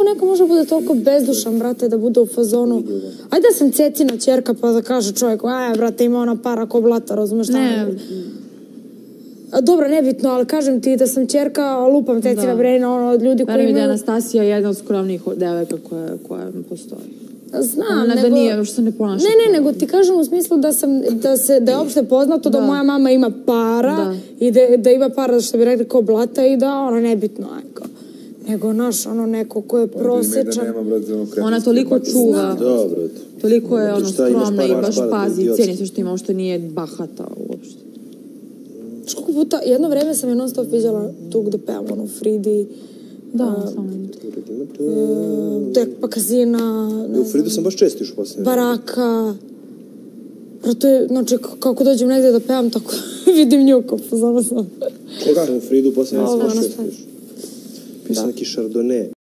neko može bude toliko bezdušan, brate, da bude u fazonu? Ajde da sam Cecina ćerka pa da kaže čovjek, brate, ima ona para ko blata, razumeš šta? Ne. Dobro, nebitno, ali kažem ti da sam ćerka, lupam Cecina Brejna, ono, od ljudi koji imaju... Verujem da je Anastasija jedna od skromnijih devojka koja postoji. Znam, nego... Da nije, što se ne ponaša. Ne, nego ti kažem u smislu da je opšte poznato da moja mama ima para i da ima para, što bi rekli, ko blata i da, ono, nebitno, nego naš, ono, neko ko je prosječan. Ona toliko čuva. Toliko je, ono, skromna i baš pazi i cijeni sve što ima, što nije bahata uopšte. Koliko puta, jedno vreme sam je non stop vidjela tu gde pevam, ono, Fridi. Da, samo pa Kazina. U Fridu sam baš često išao posljednje. Baraka. Znači, kako dođem negdje da pevam, tako vidim nju ko pozorno sam. Često sam u Fridu posljednje sam baš često išao. Pisao neki Chardonnay.